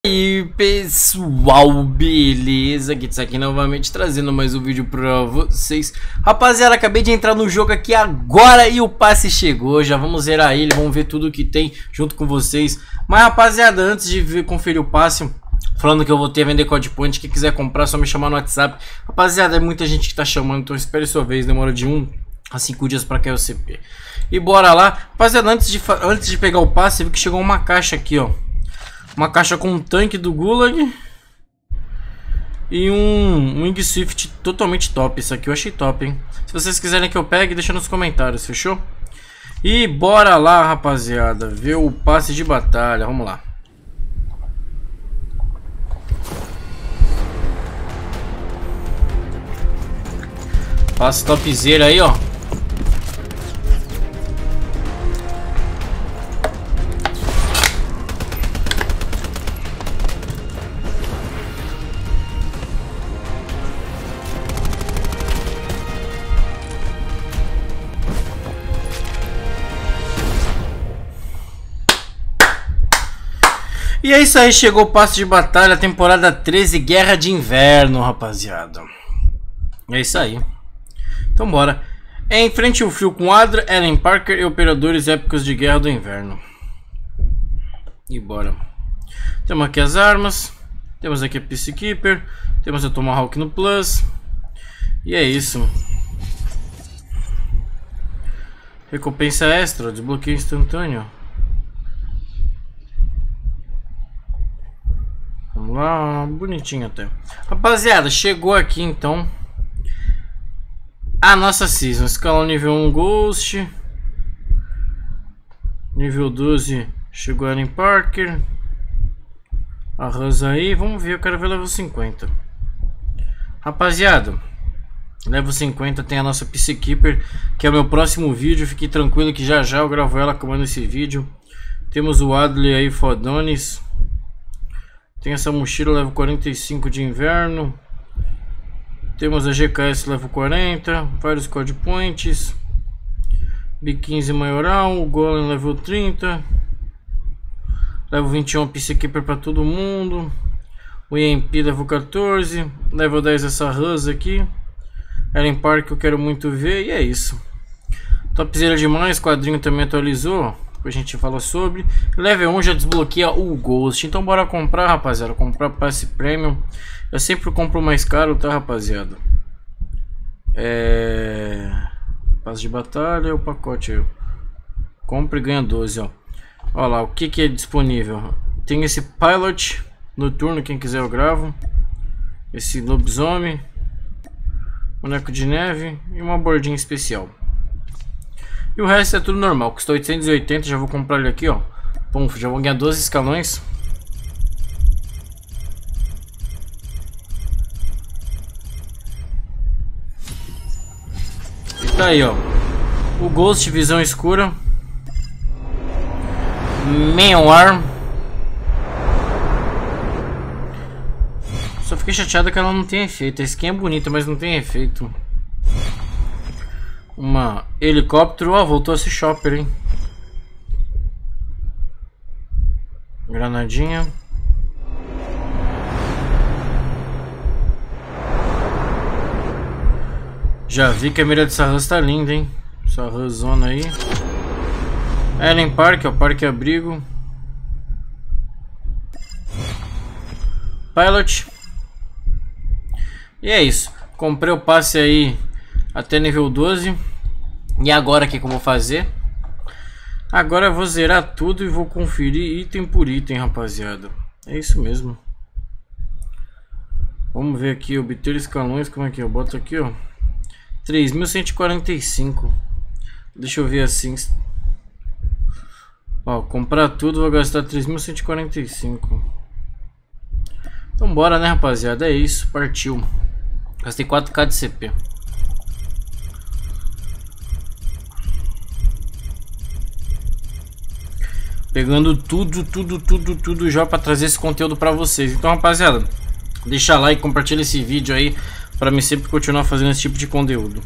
E aí pessoal, beleza? Aqui novamente trazendo mais um vídeo pra vocês. Rapaziada, acabei de entrar no jogo aqui agora e o passe chegou. Já vamos zerar ele, vamos ver tudo que tem junto com vocês. Mas rapaziada, antes de conferir o passe, falando que eu vou ter a vender Code Point, quem quiser comprar só me chamar no WhatsApp. Rapaziada, é muita gente que tá chamando, então espere sua vez, demora de 1 a 5 dias pra cair o CP. E bora lá. Rapaziada, antes de pegar o passe, viu que chegou uma caixa aqui, ó. Uma caixa com um tanque do Gulag e um Wing Swift totalmente top. Isso aqui eu achei top, hein? Se vocês quiserem que eu pegue, deixa nos comentários, fechou? E bora lá, rapaziada, ver o passe de batalha. Vamos lá. Passe topzera aí, ó. E é isso aí, chegou o passe de batalha, temporada 13, Guerra de Inverno, rapaziada. É isso aí. Então bora. É enfrente o frio com Adra, Ellen Parker e operadores épicos de Guerra do Inverno. E bora. Temos aqui as armas. Temos aqui a Peacekeeper. Temos a Tomahawk no Plus. E é isso. Recompensa extra, desbloqueio instantâneo. Vamos lá, bonitinho até. Rapaziada, chegou aqui então a nossa season. Escalão nível 1 Ghost. Nível 12 chegou a Ellen Parker. Arrasa aí, vamos ver, eu quero ver level 50. Rapaziada, level 50 tem a nossa Peacekeeper, que é o meu próximo vídeo. Fique tranquilo que já eu gravo ela acabando esse vídeo. Temos o Adley aí, Fodones. Tem essa mochila level 45 de inverno. Temos a GKS level 40. Vários Code Points. B15 maioral. O Golem level 30. Level 21 Peacekeeper para todo mundo. O EMP level 14. Level 10 essa Rus aqui. Ellen Park eu quero muito ver. E é isso. Topzera demais. Quadrinho também atualizou. Depois a gente fala sobre. Level 1 já desbloqueia o Ghost. Então bora comprar, rapaziada. Comprar passe premium. Eu sempre compro mais caro, tá, rapaziada? Passe de batalha. O pacote aí. Compre e ganha 12, ó. Olha lá, o que é disponível. Tem esse Pilot noturno, quem quiser eu gravo. Esse lobisomem. Boneco de neve. E uma bordinha especial. E o resto é tudo normal. Custou 880, já vou comprar ele aqui, ó. Pum, já vou ganhar 12 escalões. E tá aí, ó. O Ghost, visão escura. Menor. Só fiquei chateado que ela não tem efeito. A skin é bonita, mas não tem efeito. Uma helicóptero, ó, voltou esse shopper, hein? Granadinha. Já vi que a mira dessa Rus tá linda, hein? Essa Ruzona aí. Ellen Park, ó, parque abrigo. Pilot. E é isso. Comprei o passe aí até nível 12. E agora o que eu vou fazer? Agora eu vou zerar tudo e vou conferir item por item, rapaziada. É isso mesmo. Vamos ver aqui, obter escalões, como é que eu boto aqui, ó. 3.145. Deixa eu ver assim. Ó, comprar tudo vou gastar 3.145. Então bora, né, rapaziada? É isso, partiu. Gastei 4k de CP. Pegando tudo já para trazer esse conteúdo para vocês. Então, rapaziada, deixa like, compartilha esse vídeo aí para mim sempre continuar fazendo esse tipo de conteúdo.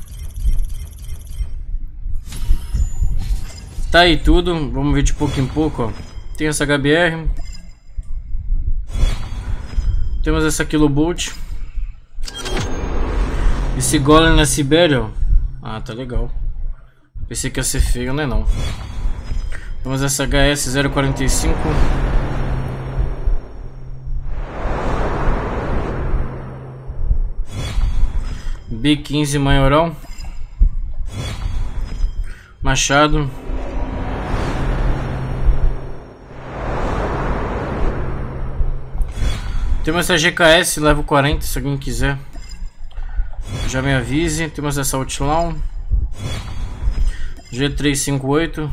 Tá aí tudo, vamos ver de pouco em pouco, ó. Tem essa HBR. Temos essa Kilobolt. Esse Golem na Sibéria, ó. Ah, tá legal. Pensei que ia ser feio, né? Não. Temos essa HS 045. B15 Maioral. Machado. Temos essa GKS level 40, se alguém quiser. Já me avise. Temos essa Outlaw. G358.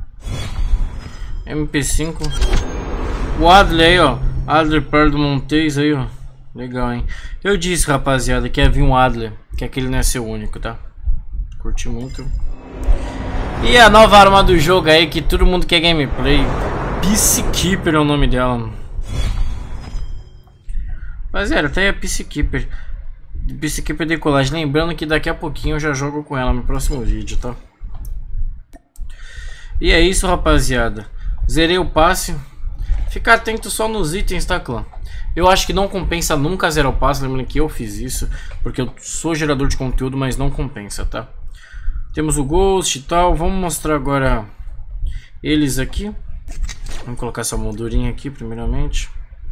MP5. O Adler aí, ó. Adler Pearl do Montes aí, ó. Legal, hein? Eu disse, rapaziada, que ia vir um Adler. Que aquele não é seu único, tá? Curti muito. E a nova arma do jogo aí, que todo mundo quer gameplay. Peacekeeper é o nome dela. Mas era, até a Peacekeeper. Peacekeeper decolagem. Lembrando que daqui a pouquinho eu já jogo com ela no próximo vídeo, tá? E é isso, rapaziada. Zerei o passe. Fica atento só nos itens, tá, clã? Eu acho que não compensa nunca zerar o passe. Lembrando que eu fiz isso, porque eu sou gerador de conteúdo, mas não compensa, tá? Temos o Ghost e tal. Vamos mostrar agora eles aqui. Vamos colocar essa moldurinha aqui primeiramente.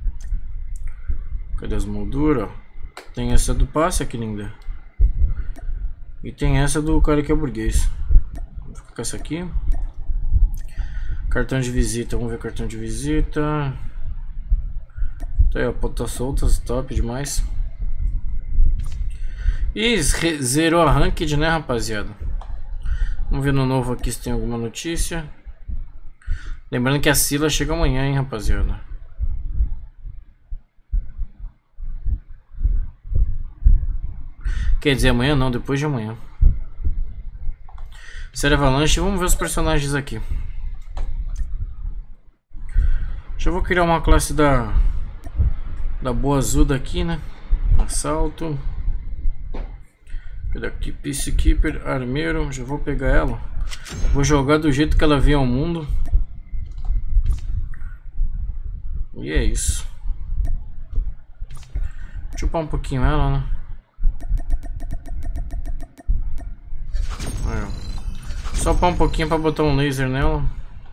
Cadê as molduras? Tem essa do passe, que linda. E tem essa do cara que é burguês. Vou ficar com essa aqui. Cartão de visita, vamos ver o cartão de visita. Tá aí, ó, pontas soltas, top demais. E zerou a ranked, né, rapaziada? Vamos ver no novo aqui se tem alguma notícia. Lembrando que a Sila chega amanhã, hein, rapaziada. Quer dizer, amanhã não, depois de amanhã. Série Avalanche, vamos ver os personagens aqui. Já vou criar uma classe da Boa Azul daqui, né? Assalto. Cadê aqui? Peacekeeper, Armeiro. Já vou pegar ela. Vou jogar do jeito que ela vem ao mundo. E é isso. Chupar um pouquinho ela, né? Só pôr um pouquinho pra botar um laser nela.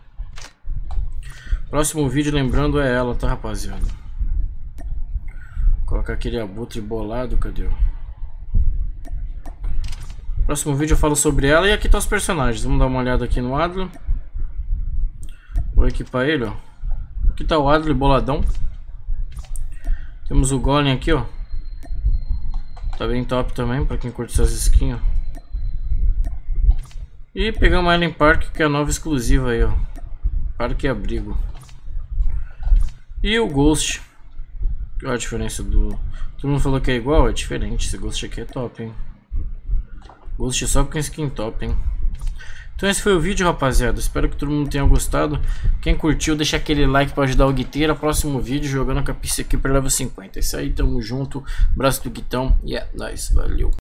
Próximo vídeo, lembrando, é ela, tá, rapaziada? Vou colocar aquele abutre bolado, cadê? Próximo vídeo eu falo sobre ela. E aqui tá os personagens. Vamos dar uma olhada aqui no Adler. Vou equipar ele, ó. Aqui tá o Adler boladão. Temos o Golem aqui, ó. Tá bem top também, pra quem curte essas skins, ó. E pegamos ela em Parque, que é a nova exclusiva aí, ó. Parque e Abrigo. E o Ghost. Olha a diferença do... Todo mundo falou que é igual, é diferente. Esse Ghost aqui é top, hein. Ghost só com skin top, hein. Então esse foi o vídeo, rapaziada. Espero que todo mundo tenha gostado. Quem curtiu, deixa aquele like para ajudar o Guiteira. Próximo vídeo jogando com a Peacekeeper level 50. É isso aí, tamo junto. Abraço do Guitão e é nóis, valeu.